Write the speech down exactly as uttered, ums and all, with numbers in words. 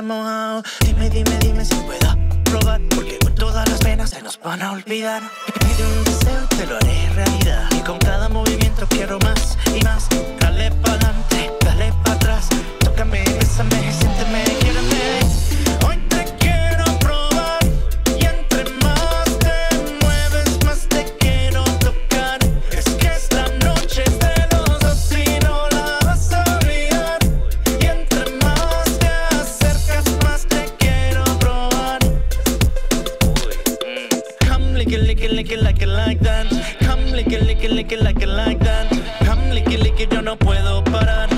mojado. Dime, dime, dime si puedo probar, porque con todas las penas se nos van a olvidar. Pide un deseo y te lo haré realidad, y con cada movimiento quiero más y más. Dale pa'lante, dale pa' atrás, tócame, bésame, siénteme, quiéreme. Hoy te quiero probar, y entre más te mueves, más te quiero tocar. Es que esta noche es de los dos y no la vas a olvidar. Y entre más te acercas, más te quiero probar. Come lick it, lick it, lick it like it like that. Come lick it, lick it, lick it like it like that. Come lick it, lick it, yo no puedo parar.